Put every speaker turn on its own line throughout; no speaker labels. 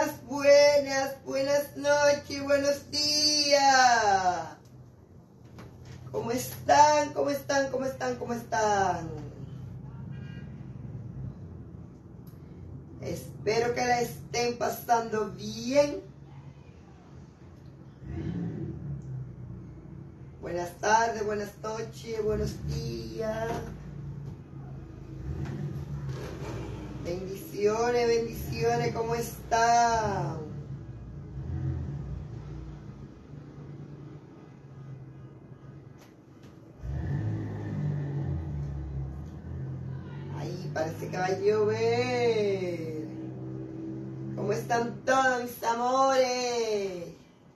buenas noches, buenos días. ¿Cómo están? ¿Cómo están? ¿Cómo están? ¿Cómo están? Espero que la estén pasando bien. Buenas tardes, buenas noches, buenos días. Bendiciones, bendiciones, ¿cómo están? Ahí parece que va a llover. ¿Cómo están todos mis amores?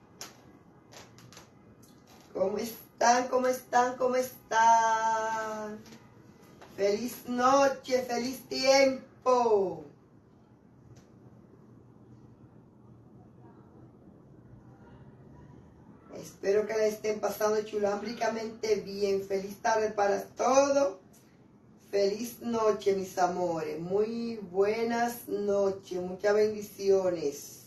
¿Cómo están? ¿Cómo están? ¿Cómo están? Feliz noche, feliz tiempo. Espero que la estén pasando chulámbricamente bien. Feliz tarde para todos. Feliz noche, mis amores. Muy buenas noches. Muchas bendiciones.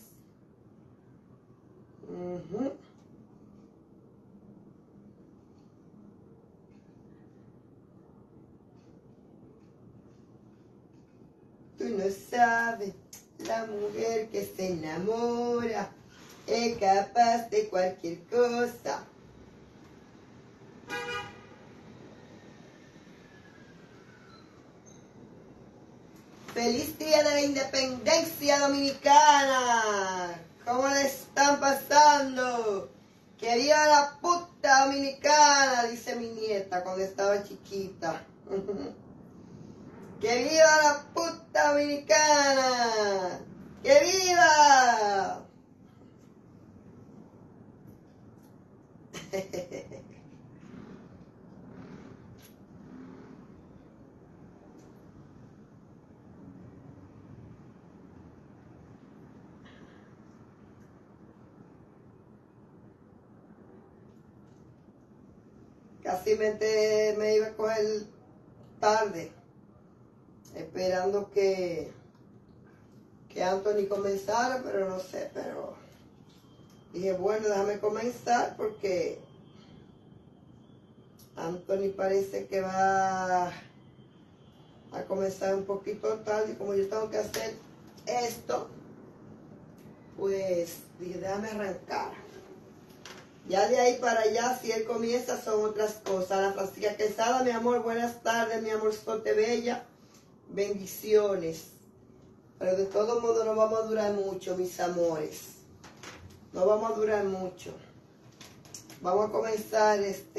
Tú no sabes, la mujer que se enamora es capaz de cualquier cosa. ¡Feliz Día de la Independencia Dominicana! ¿Cómo le están pasando? ¡Que viva la puta dominicana! Dice mi nieta cuando estaba chiquita. ¡Que viva la puta dominicana! ¡Que viva! Casi me iba a coger tarde, esperando que Anthony comenzara, pero no sé, pero dije, bueno, déjame comenzar porque Anthony parece que va a comenzar un poquito tarde y como yo tengo que hacer esto, pues dije, déjame arrancar. Ya de ahí para allá, si él comienza, son otras cosas. Ana Francisca Quesada, mi amor, buenas tardes, mi amor, sote bella. Bendiciones. Pero de todo modo no vamos a durar mucho, mis amores. No vamos a durar mucho. Vamos a comenzar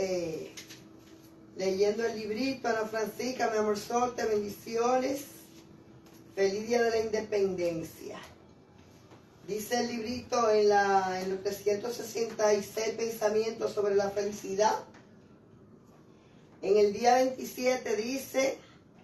leyendo el librito. Ana Francisca, mi amor, sote, bendiciones. Feliz Día de la Independencia. Dice el librito en los 366 pensamientos sobre la felicidad. En el día 27 dice,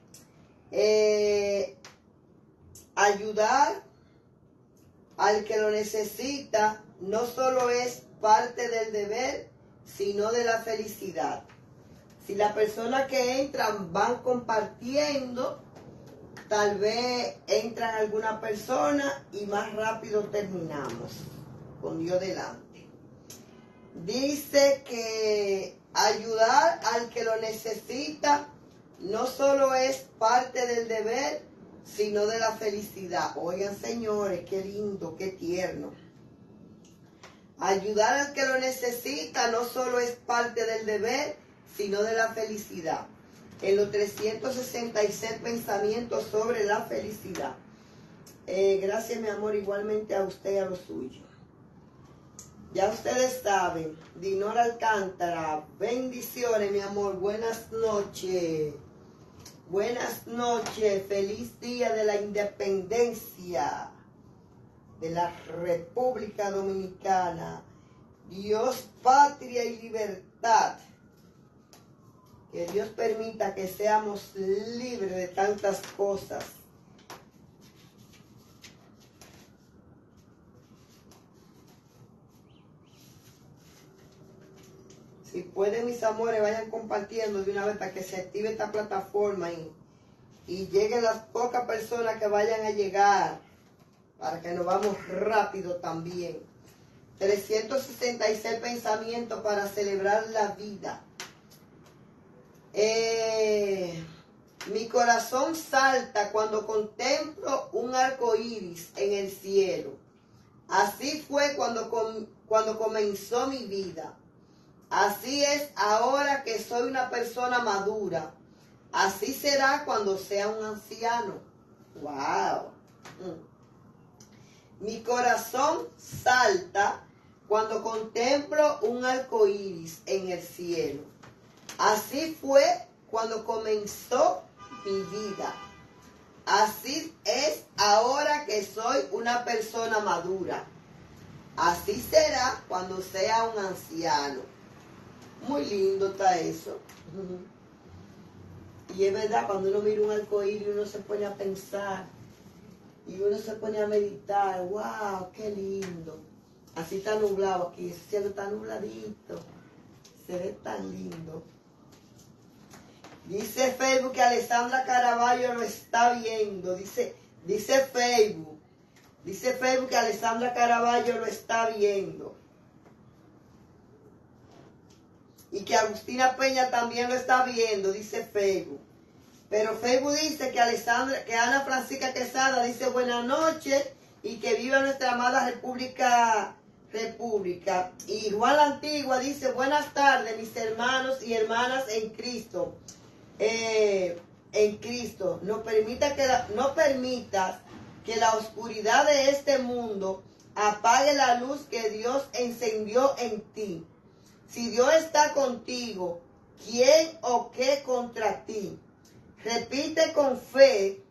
ayudar al que lo necesita no solo es parte del deber, sino de la felicidad. Si las personas que entran van compartiendo, tal vez entran alguna persona y más rápido terminamos, con Dios delante. Dice que ayudar al que lo necesita no solo es parte del deber, sino de la felicidad. Oigan, señores, qué lindo, qué tierno. Ayudar al que lo necesita no solo es parte del deber, sino de la felicidad. En los 366 pensamientos sobre la felicidad. Gracias, mi amor, igualmente a usted y a lo suyo. Ya ustedes saben, Dinora Alcántara, bendiciones, mi amor, buenas noches. Buenas noches, feliz Día de la Independencia de la República Dominicana. Dios, patria y libertad. Que Dios permita que seamos libres de tantas cosas. Si pueden, mis amores, vayan compartiendo de una vez para que se active esta plataforma y lleguen las pocas personas que vayan a llegar. para que nos vamos rápido también. 366 pensamientos para celebrar la vida. Mi corazón salta cuando contemplo un arco iris en el cielo. Así fue cuando comenzó mi vida. Así es ahora que soy una persona madura. Así será cuando sea un anciano. ¡Wow! Mi corazón salta cuando contemplo un arco iris en el cielo. Así fue cuando comenzó mi vida. Así es ahora que soy una persona madura. Así será cuando sea un anciano. Muy lindo está eso. Y es verdad, cuando uno mira un arcoíris, uno se pone a pensar y uno se pone a meditar. ¡Wow! ¡Qué lindo! Así está nublado aquí, ese cielo está nubladito. Se ve tan lindo. Dice Facebook que Alessandra Caraballo lo está viendo. Dice Facebook. Dice Facebook que Alessandra Caraballo lo está viendo. Y que Agustina Peña también lo está viendo, dice Facebook. Pero Facebook dice que Ana Francisca Quesada dice buenas noches y que viva nuestra amada República. Y Juan la Antigua dice buenas tardes, mis hermanos y hermanas en Cristo. En Cristo. No permitas que la oscuridad de este mundo apague la luz que Dios encendió en ti. Si Dios está contigo, ¿quién o qué contra ti? Repite con fe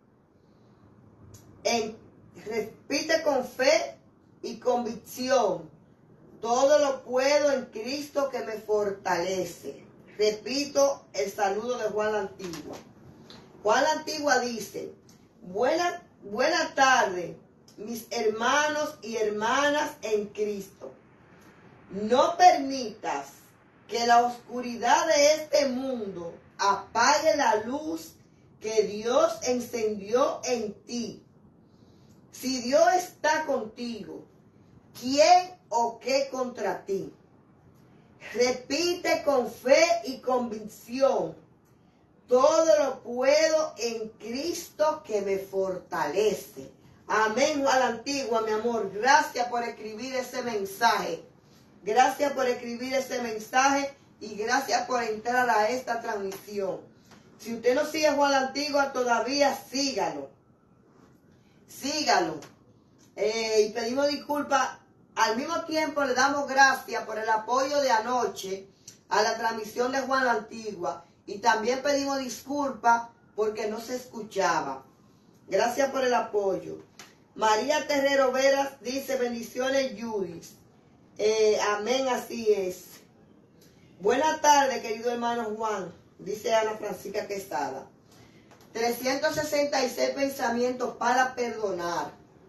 y convicción. Todo lo puedo en Cristo que me fortalece. Repito el saludo de Juan la Antigua. Juan la Antigua dice, buena tarde, mis hermanos y hermanas en Cristo. No permitas que la oscuridad de este mundo apague la luz que Dios encendió en ti. Si Dios está contigo, ¿quién o qué contra ti? Repite con fe y convicción. Todo lo puedo en Cristo que me fortalece. Amén. A la Antigua, mi amor. Gracias por escribir ese mensaje. Gracias por escribir ese mensaje y gracias por entrar a esta transmisión. Si usted no sigue a Juan la Antigua todavía, sígalo. Sígalo. Y pedimos disculpas. Al mismo tiempo le damos gracias por el apoyo de anoche a la transmisión de Juan la Antigua. Y también pedimos disculpas porque no se escuchaba. Gracias por el apoyo. María Terrero Veras dice bendiciones, Judith. Amén, así es. Buenas tardes, querido hermano Juan, dice Ana Francisca Quesada. 366 pensamientos para perdonar.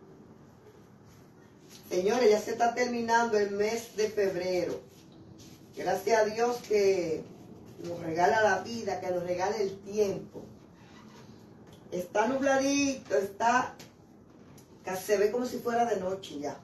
Señores, ya se está terminando el mes de febrero. Gracias a Dios que nos regala la vida, que nos regala el tiempo. Está nubladito, casi se ve como si fuera de noche ya.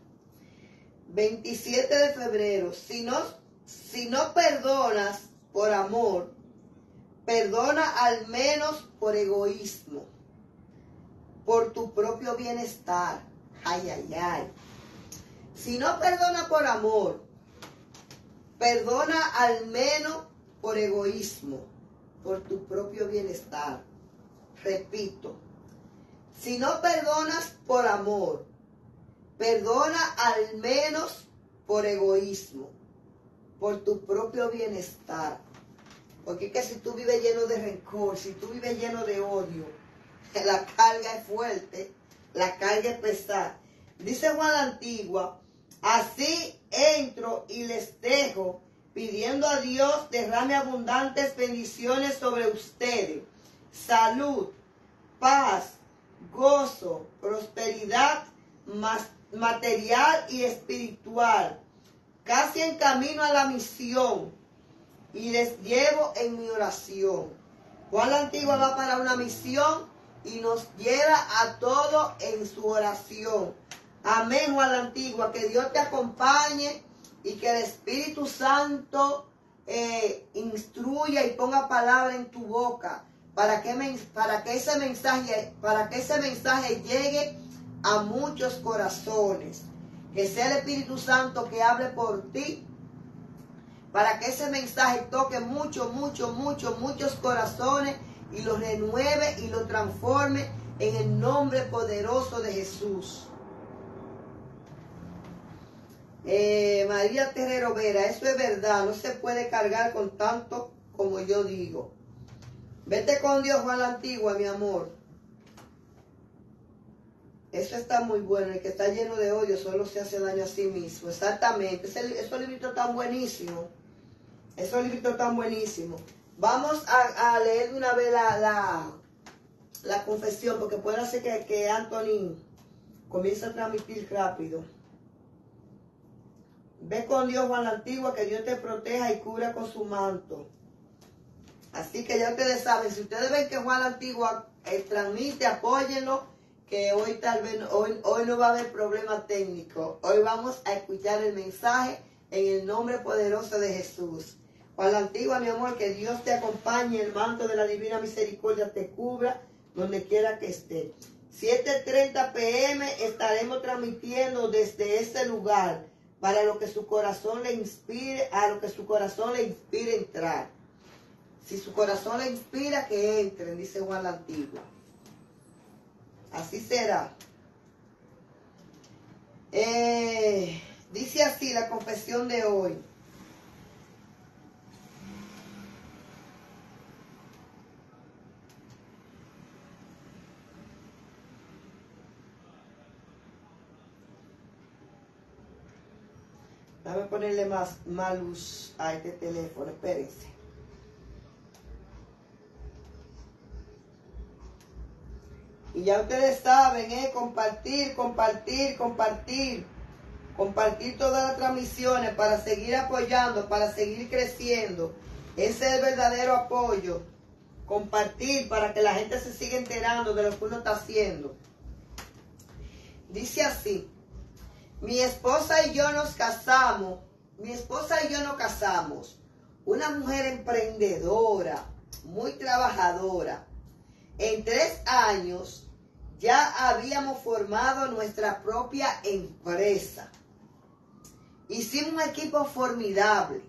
27 de febrero. Si no perdonas por amor, perdona al menos por egoísmo, por tu propio bienestar. Ay, ay, ay. Si no perdona por amor, perdona al menos por egoísmo, por tu propio bienestar. Repito, si no perdonas por amor, perdona al menos por egoísmo, por tu propio bienestar. Porque es que si tú vives lleno de rencor, si tú vives lleno de odio, la carga es fuerte, la carga es pesada. Dice Juan la Antigua, así entro y les dejo, pidiendo a Dios derrame abundantes bendiciones sobre ustedes. Salud, paz, gozo, prosperidad, material y espiritual, casi en camino a la misión, y les llevo en mi oración. Juan la Antigua va para una misión y nos lleva a todo en su oración. Amén, Juan la Antigua. Que Dios te acompañe y que el Espíritu Santo instruya y ponga palabra en tu boca para que ese mensaje llegue a muchos corazones. Que sea el Espíritu Santo que hable por ti, para que ese mensaje toque muchos corazones y los renueve y los transforme en el nombre poderoso de Jesús. María Terrero Vera, eso es verdad, no se puede cargar con tanto como yo digo. Vete con Dios, Juan la Antigua, mi amor. Eso está muy bueno. El que está lleno de odio solo se hace daño a sí mismo. Exactamente. Esos libritos tan buenísimos. Esos libritos tan buenísimos. Vamos a leer de una vez la confesión, porque puede hacer que Anthony comience a transmitir rápido. Ve con Dios, Juan la Antigua, que Dios te proteja y cubra con su manto. Así que ya ustedes saben, si ustedes ven que Juan la Antigua transmite, apóyenlo, que hoy hoy no va a haber problema técnico. Hoy vamos a escuchar el mensaje en el nombre poderoso de Jesús. Juan la Antigua, mi amor, que Dios te acompañe, el manto de la divina misericordia te cubra donde quiera que esté. 7:30 p.m. estaremos transmitiendo desde este lugar para lo que su corazón le inspire, a lo que su corazón le inspire entrar. Si su corazón le inspira, que entren, dice Juan la Antigua. Así será. Dice así la confesión de hoy. Déjame ponerle más luz a este teléfono, espérense. Y ya ustedes saben, compartir todas las transmisiones para seguir apoyando, para seguir creciendo. Ese es el verdadero apoyo. Compartir para que la gente se siga enterando de lo que uno está haciendo. Dice así: mi esposa y yo nos casamos. Una mujer emprendedora, muy trabajadora. En 3 años ya habíamos formado nuestra propia empresa. Hicimos un equipo formidable.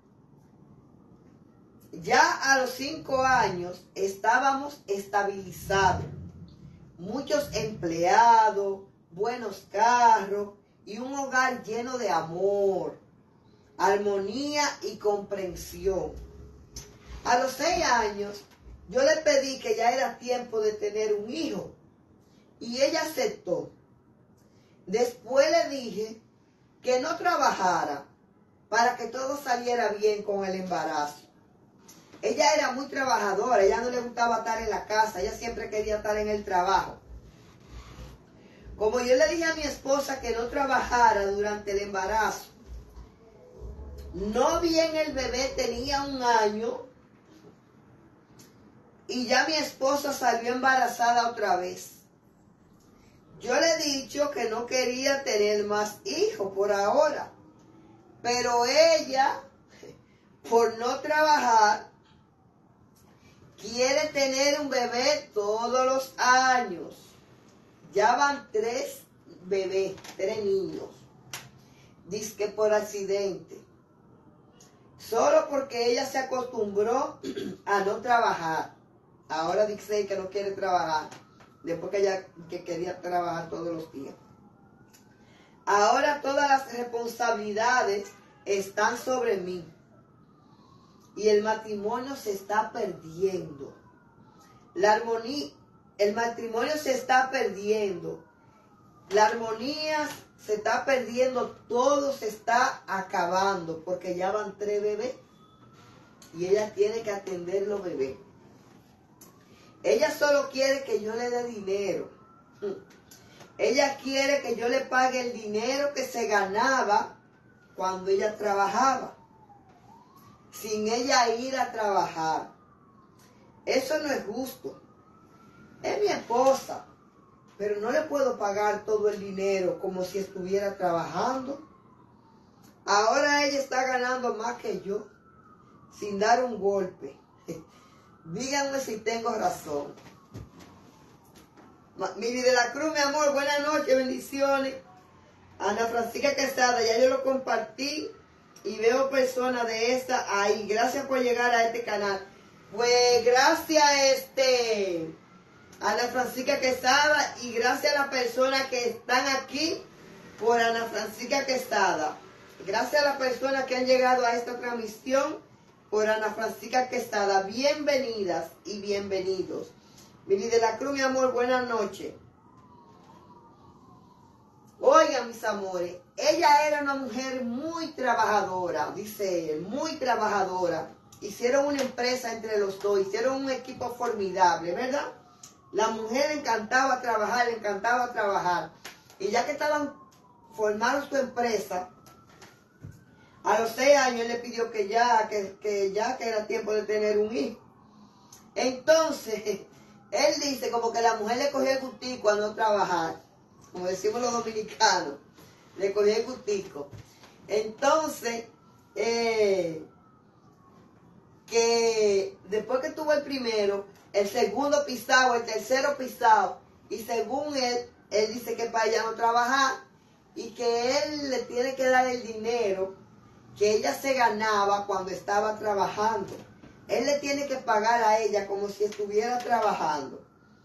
Ya a los 5 años estábamos estabilizados. Muchos empleados, buenos carros y un hogar lleno de amor, armonía y comprensión. A los 6 años yo le pedí que ya era tiempo de tener un hijo y ella aceptó. Después le dije que no trabajara para que todo saliera bien con el embarazo. Ella era muy trabajadora, ella no le gustaba estar en la casa, ella siempre quería estar en el trabajo. Como yo le dije a mi esposa que no trabajara durante el embarazo, no bien el bebé tenía 1 año, y ya mi esposa salió embarazada otra vez. Yo le he dicho que no quería tener más hijos por ahora. Pero ella, por no trabajar, quiere tener un bebé todos los años. Ya van 3 bebés, 3 niños. Dice que por accidente. Solo porque ella se acostumbró a no trabajar. Ahora dice que no quiere trabajar, después que ella quería trabajar todos los días. Ahora todas las responsabilidades están sobre mí y el matrimonio se está perdiendo. El matrimonio se está perdiendo. La armonía se está perdiendo, todo se está acabando porque ya van 3 bebés y ella tiene que atender los bebés. Ella solo quiere que yo le dé dinero. Ella quiere que yo le pague el dinero que se ganaba cuando ella trabajaba, sin ella ir a trabajar. Eso no es justo. Es es mi esposa, pero no le puedo pagar todo el dinero como si estuviera trabajando. Ahora ella está ganando más que yo, sin dar un golpe. Díganme si tengo razón. Miri de la Cruz, mi amor, buenas noches, bendiciones. Ana Francisca Quesada, ya yo lo compartí y veo personas de esa ahí. Gracias por llegar a este canal. Pues gracias Ana Francisca Quesada y gracias a las personas que están aquí por Ana Francisca Quesada. Gracias a las personas que han llegado a esta transmisión por Ana Francisca Quesada. Bienvenidas y bienvenidos. Miri de la Cruz, mi amor, buenas noches. Oigan, mis amores, ella era una mujer muy trabajadora, dice él, muy trabajadora. Hicieron una empresa entre los dos, hicieron un equipo formidable, ¿verdad? La mujer le encantaba trabajar. Y ya que formaron su empresa, a los 6 años él le pidió que era tiempo de tener un hijo. Entonces, él dice como que la mujer le cogió el gustico a no trabajar, como decimos los dominicanos, le cogió el gustico. Entonces, que después que tuvo el primero, el segundo pisado, el tercero pisado, y según él dice que para ella no trabajar y que él le tiene que dar el dinero que ella se ganaba cuando estaba trabajando. Él le tiene que pagar a ella como si estuviera trabajando.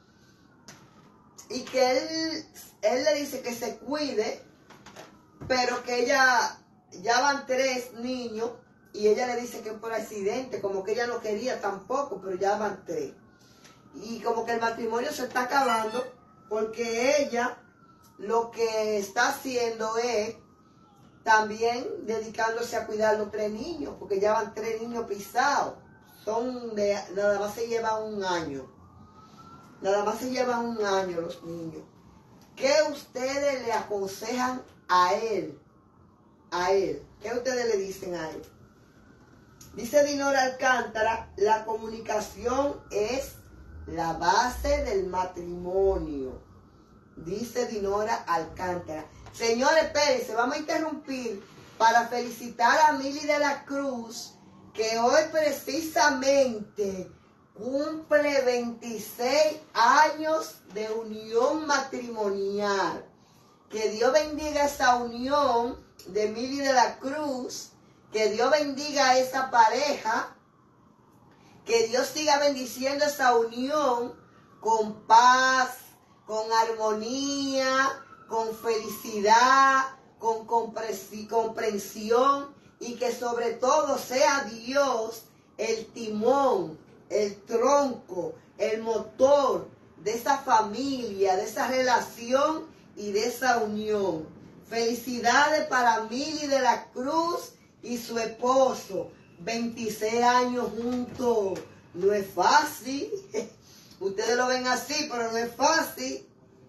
Y que él le dice que se cuide, pero que ella, ya van 3 niños, y ella le dice que por accidente, como que ella no quería tampoco, pero ya van 3. Y como que el matrimonio se está acabando, porque ella lo que está haciendo es también dedicándose a cuidar los 3 niños, porque ya van 3 niños pisados. Nada más se llevan 1 año. Nada más se llevan 1 año los niños. ¿Qué ustedes le aconsejan a él? ¿Qué ustedes le dicen a él? Dice Dinora Alcántara, la comunicación es la base del matrimonio. Dice Dinora Alcántara. Señores, espérense, vamos a interrumpir para felicitar a Mili de la Cruz, que hoy precisamente cumple 26 años de unión matrimonial. Que Dios bendiga esa unión de Mili de la Cruz, que Dios bendiga a esa pareja, que Dios siga bendiciendo esa unión con paz, con armonía, con felicidad, con comprensión, y que sobre todo sea Dios el timón, el tronco, el motor de esa familia, de esa relación y de esa unión. Felicidades para Mili de la Cruz y su esposo. 26 años juntos. No es fácil. Ustedes lo ven así, pero no es fácil.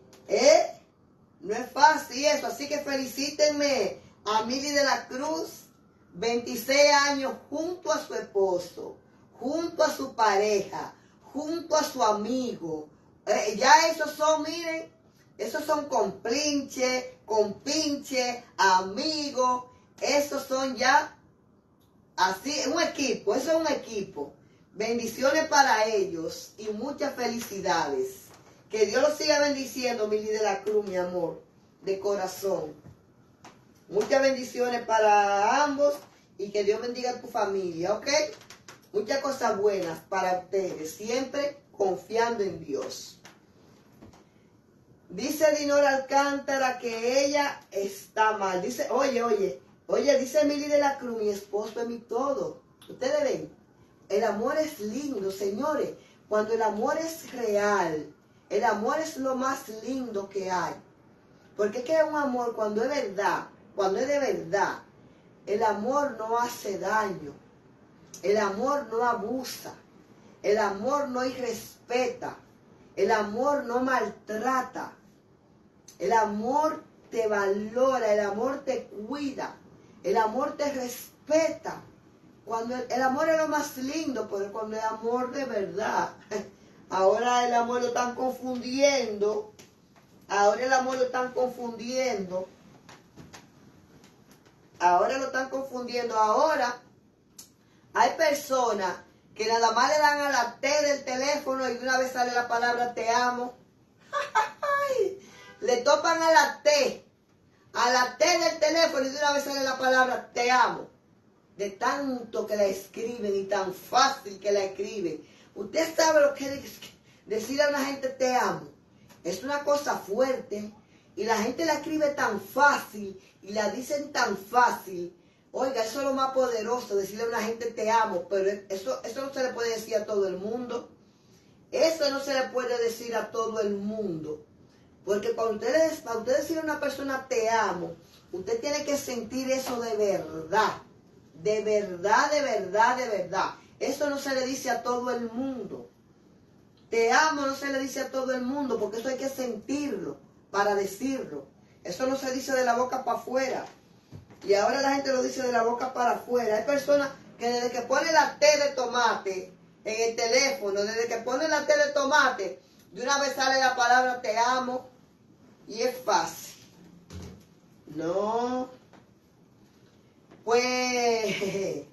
No es fácil eso. Así que felicítenme a Mili de la Cruz. 26 años junto a su esposo, junto a su pareja, junto a su amigo. Ya esos son, miren, esos son compinche, amigos. Esos son ya así, un equipo, eso es un equipo. Bendiciones para ellos y muchas felicidades. Que Dios los siga bendiciendo, Mili de la Cruz, mi amor, de corazón. Muchas bendiciones para ambos y que Dios bendiga a tu familia, ¿ok? Muchas cosas buenas para ustedes, siempre confiando en Dios. Dice Dinora Alcántara que ella está mal. Dice, oye, dice Mili de la Cruz, mi esposo es mi todo. Ustedes ven, el amor es lindo, señores. Cuando el amor es real, el amor es lo más lindo que hay. Porque es que un amor, cuando es verdad, cuando es de verdad, el amor no hace daño, el amor no abusa, el amor no irrespeta, el amor no maltrata, el amor te valora, el amor te cuida, el amor te respeta. Cuando el amor es lo más lindo, pero cuando el amor de verdad, Ahora el amor lo están confundiendo. Ahora el amor lo están confundiendo. Ahora lo están confundiendo. Ahora hay personas que nada más le dan a la T del teléfono y de una vez sale la palabra te amo. Le topan a la T del teléfono y de una vez sale la palabra te amo. De tanto que la escriben y tan fácil que la escriben. Usted sabe lo que es decirle a una gente te amo. Es una cosa fuerte. Y la gente la escribe tan fácil y la dicen tan fácil. Oiga, eso es lo más poderoso, decirle a una gente te amo. Pero eso no se le puede decir a todo el mundo. Eso no se le puede decir a todo el mundo. Porque para usted decirle a una persona te amo, usted tiene que sentir eso de verdad. De verdad, de verdad, de verdad. Eso no se le dice a todo el mundo. Te amo no se le dice a todo el mundo, porque eso hay que sentirlo para decirlo. Eso no se dice de la boca para afuera. Y ahora la gente lo dice de la boca para afuera. Hay personas que desde que pone la T de tomate en el teléfono, desde que pone la T de tomate, de una vez sale la palabra te amo y es fácil. No. Pues,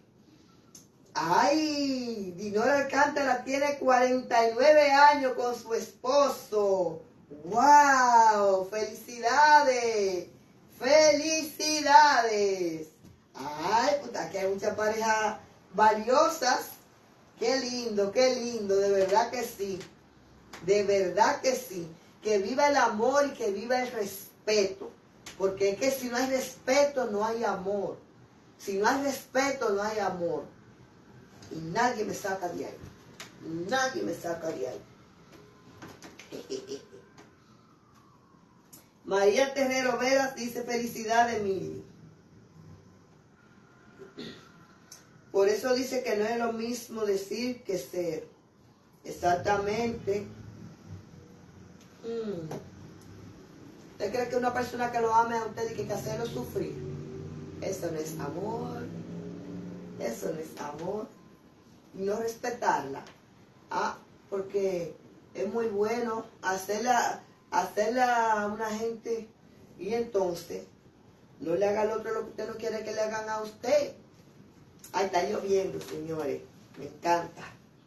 ay, Dinora Alcántara tiene 49 años con su esposo. ¡Wow! ¡Felicidades! ¡Felicidades! Ay, pues aquí hay muchas parejas valiosas. Qué lindo, de verdad que sí. De verdad que sí. Que viva el amor y que viva el respeto. Porque es que si no hay respeto, no hay amor. Si no hay respeto, no hay amor. Y nadie me saca de ahí. Nadie me saca de ahí. María Terrero Veras dice felicidades, Mili. Por eso dice que no es lo mismo decir que ser. Exactamente. ¿Usted cree que una persona que lo ame a usted y que hacerlo sufrir? Eso no es amor. Eso no es amor. Y no respetarla. Porque es muy bueno hacerla a una gente y entonces no le haga al otro lo que usted no quiere que le hagan a usted. Ay, está lloviendo, señores. Me encanta.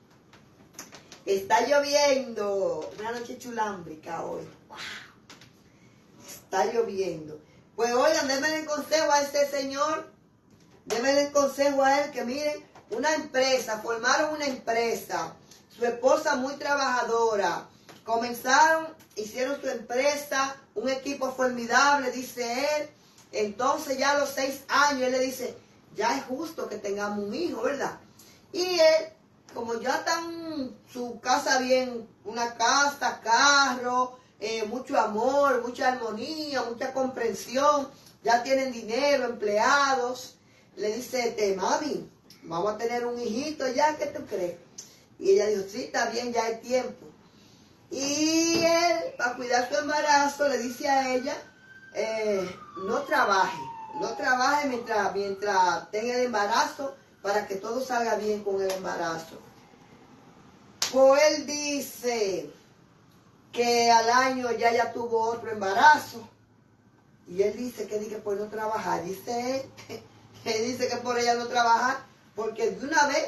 Está lloviendo. Una noche chulámbrica hoy. Wow. Está lloviendo. Pues oigan, denme el consejo a este señor. Denme el consejo a él que miren, una empresa, formaron una empresa. Su esposa muy trabajadora. Comenzaron, hicieron su empresa, un equipo formidable, dice él. Entonces ya a los 6 años él le dice, ya es justo que tengamos un hijo, ¿verdad? Y él, como ya está en su casa bien, una casa, carro, mucho amor, mucha armonía, mucha comprensión, ya tienen dinero, empleados, le dice, mami, vamos a tener un hijito ya, ¿qué tú crees? Y ella dijo, sí, está bien, ya hay tiempo. Y él, para cuidar su embarazo, le dice a ella, no trabaje mientras tenga el embarazo, para que todo salga bien con el embarazo. Pues él dice que al año ya tuvo otro embarazo. Y él dice que por no trabajar. Dice él, que dice que por ella no trabajar, porque de una vez,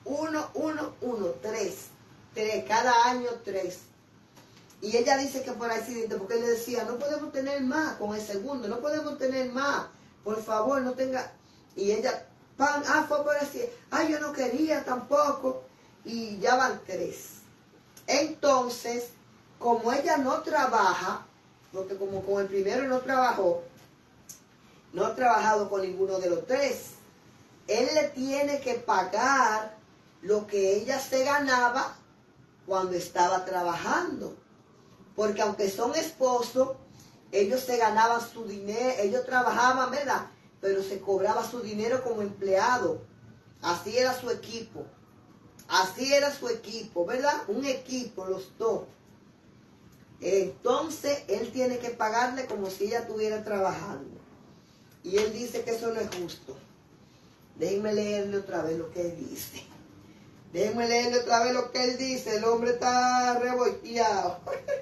tres, cada año 3. Y ella dice que por accidente, porque él le decía, no podemos tener más con el segundo, no podemos tener más, por favor, no tenga. Y ella, fue por así, yo no quería tampoco, y ya van 3. Entonces, como ella no trabaja, porque como con el primero no trabajó, no ha trabajado con ninguno de los 3, él le tiene que pagar lo que ella se ganaba cuando estaba trabajando. Porque aunque son esposos, ellos se ganaban su dinero, ellos trabajaban, ¿verdad? Pero se cobraba su dinero como empleado. Así era su equipo. Así era su equipo, ¿verdad? Un equipo, los dos. Entonces, él tiene que pagarle como si ella estuviera trabajando. Y él dice que eso no es justo. Déjenme leerle otra vez lo que él dice. Déjenme leerle otra vez lo que él dice. El hombre está revolteado.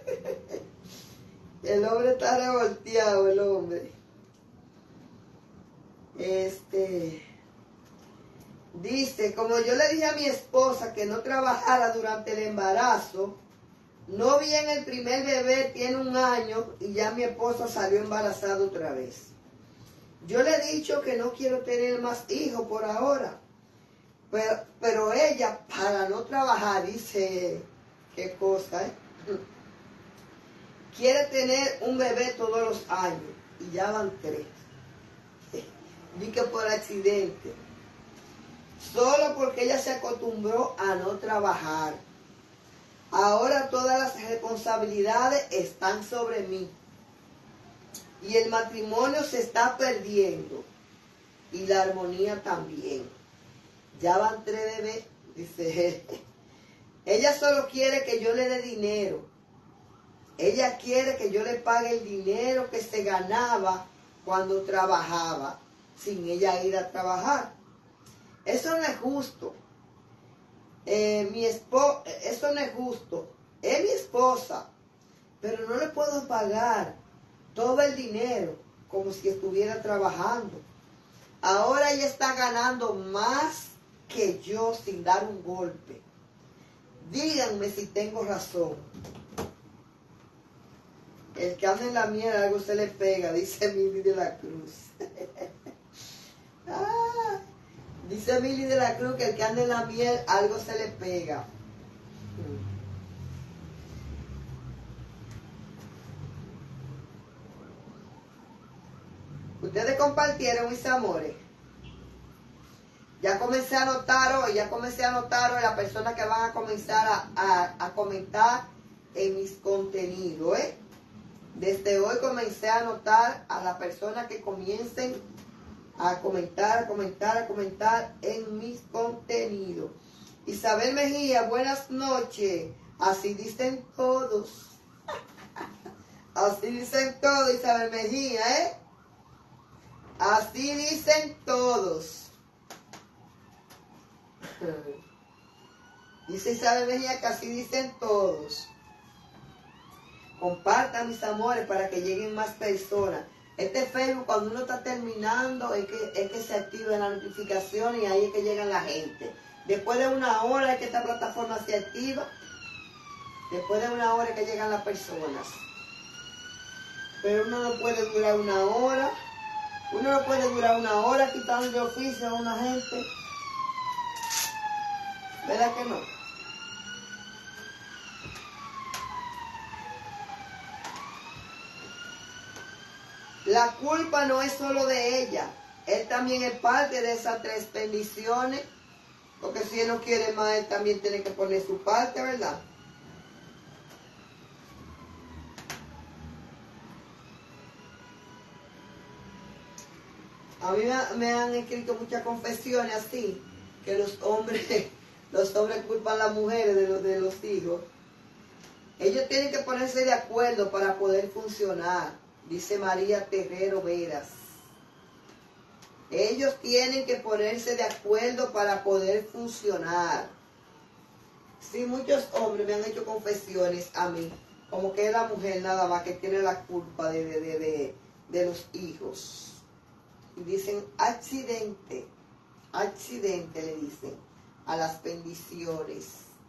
El hombre está revolteado, el hombre. Dice, como yo le dije a mi esposa que no trabajara durante el embarazo, no bien el primer bebé tiene 1 año y ya mi esposa salió embarazada otra vez. Yo le he dicho que no quiero tener más hijos por ahora. Pero ella, para no trabajar, dice, qué cosa, quiere tener un bebé todos los años. Y ya van 3. Dice que por accidente. Solo porque ella se acostumbró a no trabajar. Ahora todas las responsabilidades están sobre mí. Y el matrimonio se está perdiendo. Y la armonía también. Ya van 3 bebés, dice él. Ella solo quiere que yo le dé dinero. Ella quiere que yo le pague el dinero que se ganaba cuando trabajaba, sin ella ir a trabajar. Eso no es justo. Eso no es justo. Es mi esposa, pero no le puedo pagar todo el dinero como si estuviera trabajando. Ahora ella está ganando más que yo sin dar un golpe. Díganme si tengo razón. El que anda en la miel algo se le pega, dice Mili de la Cruz. Dice Mili de la Cruz que el que anda en la miel algo se le pega. Ustedes compartieron, mis amores. Ya comencé a notar hoy las personas que van a comenzar a comentar en mis contenidos, Desde hoy comencé a notar a las personas que comiencen a comentar en mis contenidos. Isabel Mejía, buenas noches. Así dicen todos. Así dicen todos, Isabel Mejía, Así dicen todos. Dice Isabel Mejía que así dicen todos. Compartan, mis amores, para que lleguen más personas. Este Facebook, cuando uno está terminando, es que se activan las notificaciones y ahí es que llegan la gente. Después de 1 hora es que esta plataforma se activa. Después de 1 hora es que llegan las personas. Pero uno no puede durar 1 hora. Uno no puede durar 1 hora quitando de oficio a una gente. ¿Verdad que no? La culpa no es solo de ella. Él también es parte de esas 3 bendiciones. Porque si él no quiere más, él también tiene que poner su parte, ¿verdad? A mí me han escrito muchas confesiones así, que los hombres culpan a las mujeres de los hijos. Ellos tienen que ponerse de acuerdo para poder funcionar, dice María Terrero Veras. Ellos tienen que ponerse de acuerdo para poder funcionar. Sí, muchos hombres me han hecho confesiones a mí, como que es la mujer nada más que tiene la culpa de los hijos. Y dicen accidente le dicen a las bendiciones.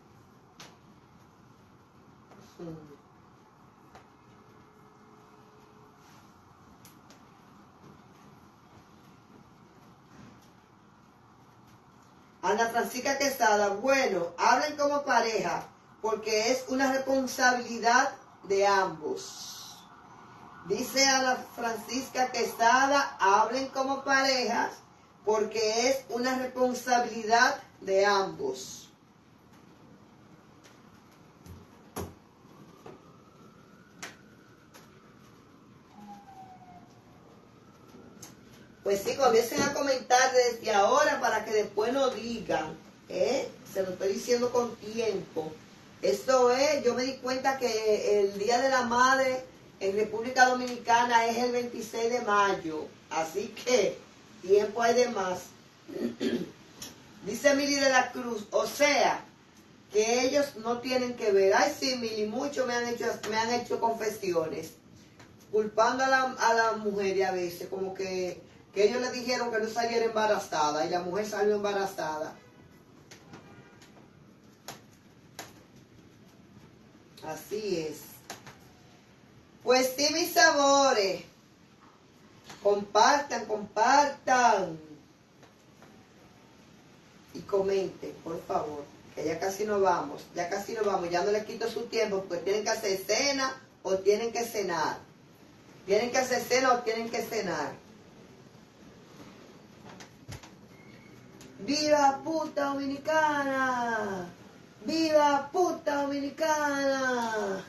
Ana Francisca Quesada, bueno, hablen como pareja, porque es una responsabilidad de ambos. Dice Ana Francisca Quesada, hablen como parejas, porque es una responsabilidad de ambos. Pues sí, comiencen a comentar desde ahora para que después no digan, se lo estoy diciendo con tiempo. Esto es, yo me di cuenta que el Día de la Madre en República Dominicana es el 26 de mayo, así que tiempo hay de más. Dice Mili de la Cruz, o sea, que ellos no tienen que ver. Ay, sí, Mili, muchos me han hecho confesiones, culpando a la mujer y a veces, como que ellos le dijeron que no saliera embarazada y la mujer salió embarazada. Así es. Pues sí, mis amores, compartan, compartan. Y comenten, por favor, que ya casi nos vamos, ya no les quito su tiempo, porque tienen que hacer cena o tienen que cenar. Tienen que hacer cena o tienen que cenar. ¡Viva puta dominicana! ¡Viva puta dominicana!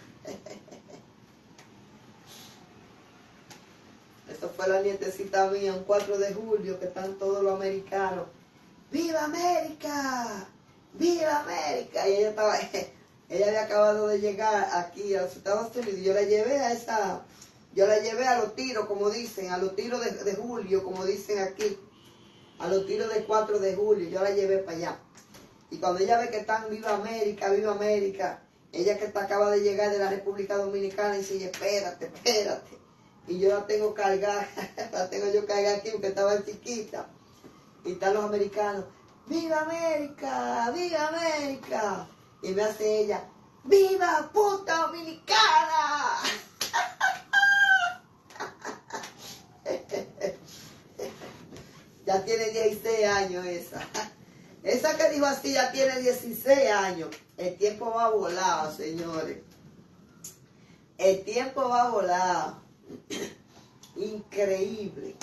Eso fue la nietecita mía, un 4 de julio, que están todos los americanos. ¡Viva América! ¡Viva América! Y ella había acabado de llegar aquí a los Estados Unidos y yo la llevé a los tiros, como dicen, a los tiros de julio, como dicen aquí, a los tiros del 4 de julio, yo la llevé para allá. Y cuando ella ve que están ¡Viva América! ¡Viva América! Ella que acaba de llegar de la República Dominicana y dice, espérate, espérate. Y yo la tengo cargada, la tengo yo cargada aquí porque estaba chiquita. Y están los americanos, ¡Viva América! ¡Viva América! Y me hace ella, ¡Viva puta dominicana! Ya tiene 16 años esa. Esa que dijo así ya tiene 16 años. El tiempo va volado, señores. El tiempo va volado. Increíble.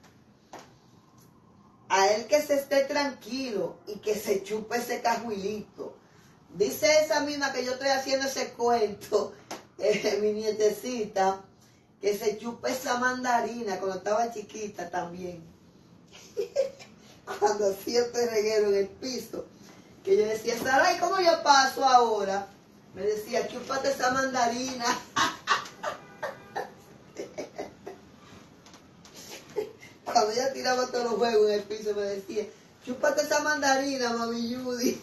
A él que se esté tranquilo y que se chupe ese cajuilito. Dice esa misma que yo estoy haciendo ese cuento, mi nietecita, que se chupe esa mandarina cuando estaba chiquita también. Cuando hacía este reguero en el piso, que yo decía, Sara, ¿y cómo yo paso ahora? Me decía, chúpate esa mandarina. Cuando ella tiraba todos los juegos en el piso, me decía, chúpate esa mandarina, mami Judy.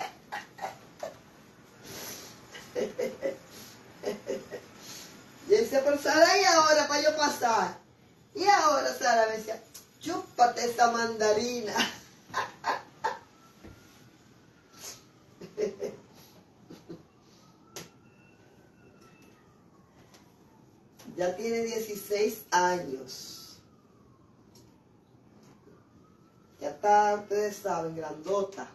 Y decía, pero Sara, ¿y ahora para yo pasar? Y ahora Sara me decía, chúpate esa mandarina. Ya tiene 16 años. Ya está, ustedes saben, grandota.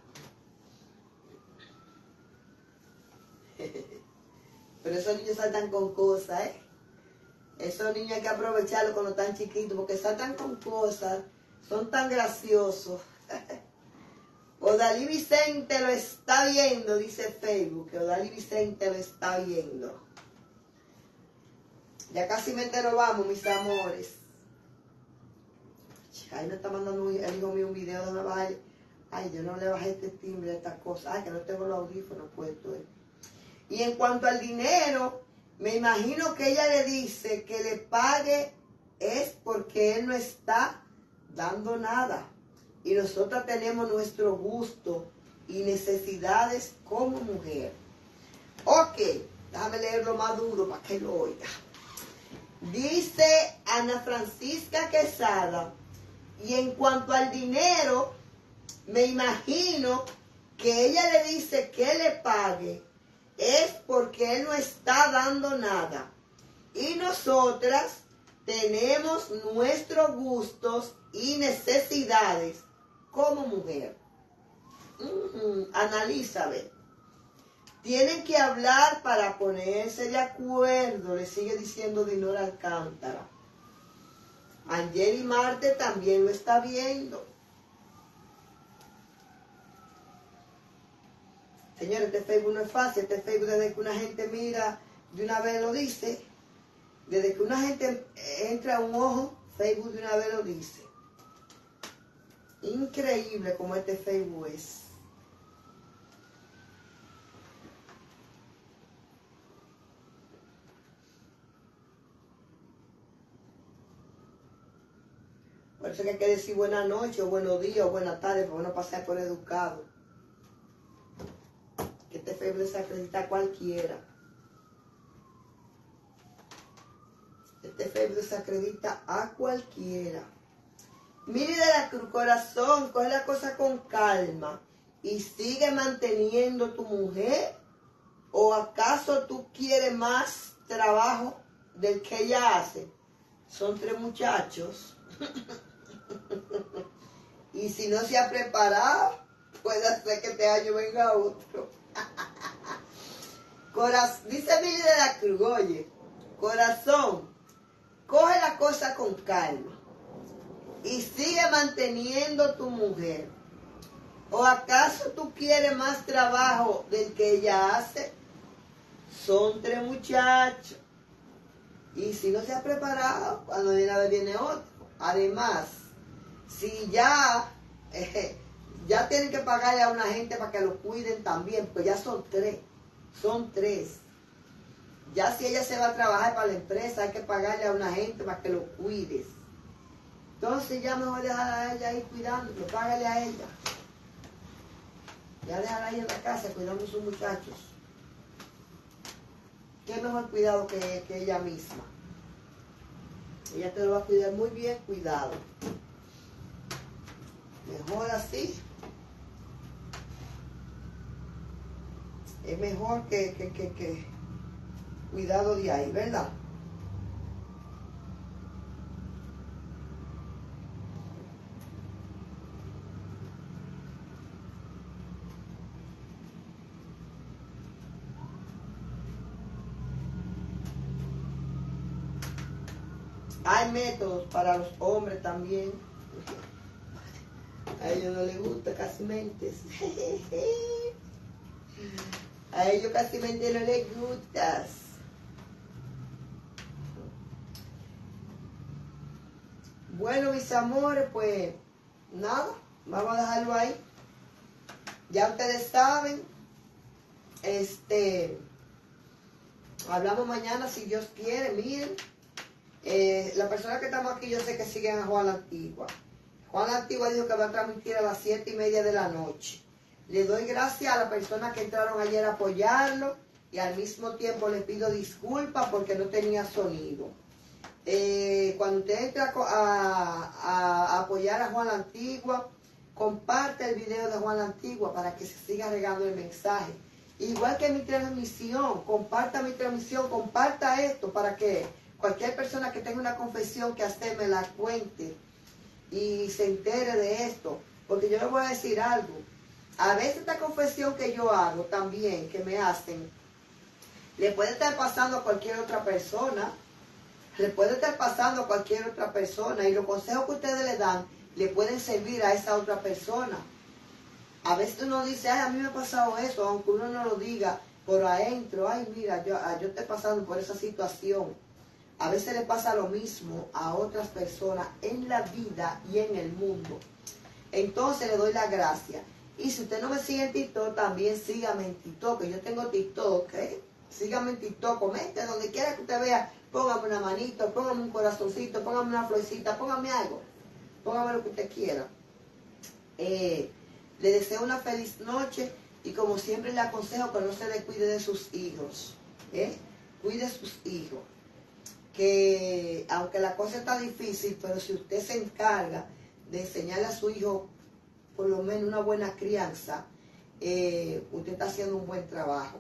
Pero esos niños saltan con cosas, ¿eh? Esos niños hay que aprovecharlos cuando están chiquitos, porque saltan con cosas, son tan graciosos. Odalí Vicente lo está viendo, dice Facebook, que Odalí Vicente lo está viendo. Ya casi nos vamos, mis amores. Ahí me está mandando el hijo mío un video de una baile. Ay, yo no le bajé este timbre a esta cosa. Ay, que no tengo los audífonos puestos. Y en cuanto al dinero, me imagino que ella le dice que le pague es porque él no está dando nada. Y nosotras tenemos nuestro gusto y necesidades como mujer. Ok, déjame leerlo más duro para que lo oiga. Dice Ana Francisca Quesada, y en cuanto al dinero, me imagino que ella le dice que le pague es porque él no está dando nada. Y nosotras tenemos nuestros gustos y necesidades como mujer. Analiza, ve. Tienen que hablar para ponerse de acuerdo, le sigue diciendo Dinora Alcántara. Angeli Marte también lo está viendo. Señores, este Facebook no es fácil. Este Facebook, desde que una gente mira, de una vez lo dice. Desde que una gente entra a un ojo, Facebook de una vez lo dice. Increíble como este Facebook es. Por eso que hay que decir buenas noches, o buenos días, o buenas tardes, para no pasar por educado. Que este febrero se acredita a cualquiera. Este febrero se acredita a cualquiera. Mire de la cruz, corazón, coge la cosa con calma y sigue manteniendo tu mujer. ¿O acaso tú quieres más trabajo del que ella hace? Son 3 muchachos. Y si no se ha preparado, puede ser que este año venga otro. Dice Mili de la Cruz, oye, corazón, coge la cosa con calma y sigue manteniendo tu mujer. ¿O acaso tú quieres más trabajo del que ella hace? Son 3 muchachos. Y si no se ha preparado, cuando viene a ver viene otro. Además, si ya tienen que pagarle a una gente para que lo cuiden también, pues ya son 3. Son 3. Ya si ella se va a trabajar para la empresa, hay que pagarle a una gente para que lo cuides. Entonces ya mejor dejar a ella ahí cuidándolo, págale a ella. Ya dejar ahí en la casa cuidando a sus muchachos. Qué mejor cuidado que ella misma. Ella te lo va a cuidar muy bien cuidado. Mejor así. Es mejor que cuidado de ahí, ¿verdad? Hay métodos para los hombres también. A ellos no les gusta casi mentes. A ellos casi mentes no les gustas. Bueno, mis amores, pues nada, vamos a dejarlo ahí. Ya ustedes saben, hablamos mañana si Dios quiere. Miren, la persona que estamos aquí yo sé que siguen a Juan la Antigua. Juan la Antigua dijo que va a transmitir a las 7:30 de la noche. Le doy gracias a las personas que entraron ayer a apoyarlo y al mismo tiempo les pido disculpas porque no tenía sonido. Cuando usted entra a apoyar a Juan la Antigua, comparte el video de Juan la Antigua para que se siga regando el mensaje. Igual que mi transmisión, comparta mi transmisión, comparta esto para que cualquier persona que tenga una confesión que hacer me la cuente y se entere de esto. Porque yo le voy a decir algo. A veces esta confesión que yo hago también, que me hacen, le puede estar pasando a cualquier otra persona. Le puede estar pasando a cualquier otra persona. Y los consejos que ustedes le dan, le pueden servir a esa otra persona. A veces uno dice, ay, a mí me ha pasado eso, aunque uno no lo diga por adentro. Ay, mira, yo estoy pasando por esa situación. A veces le pasa lo mismo a otras personas en la vida y en el mundo. Entonces le doy la gracia. Y si usted no me sigue en TikTok, también sígame en TikTok, que yo tengo TikTok, ¿eh? Sígame en TikTok, comente donde quiera que usted vea, póngame una manito, póngame un corazoncito, póngame una florecita, póngame algo, póngame lo que usted quiera. Le deseo una feliz noche y como siempre le aconsejo que no se descuide de sus hijos, cuide a sus hijos, que aunque la cosa está difícil, pero si usted se encarga de enseñarle a su hijo por lo menos una buena crianza, usted está haciendo un buen trabajo.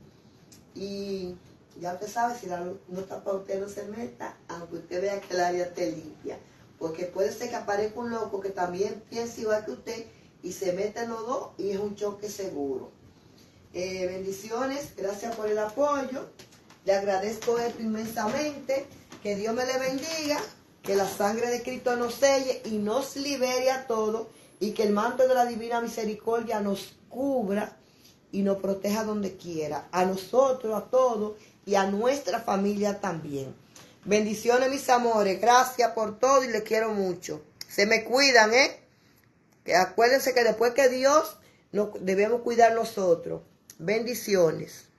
Y ya usted sabe, si la luz no está para usted, no se meta, aunque usted vea que el área esté limpia. Porque puede ser que aparezca un loco que también piense igual que usted y se meta en los dos y es un choque seguro. Bendiciones, gracias por el apoyo. Le agradezco esto inmensamente. Que Dios me le bendiga, que la sangre de Cristo nos selle y nos libere a todos y que el manto de la divina misericordia nos cubra y nos proteja donde quiera, a nosotros, a todos y a nuestra familia también. Bendiciones, mis amores, gracias por todo y les quiero mucho. Se me cuidan, que acuérdense que después que Dios nos debemos cuidar nosotros. Bendiciones.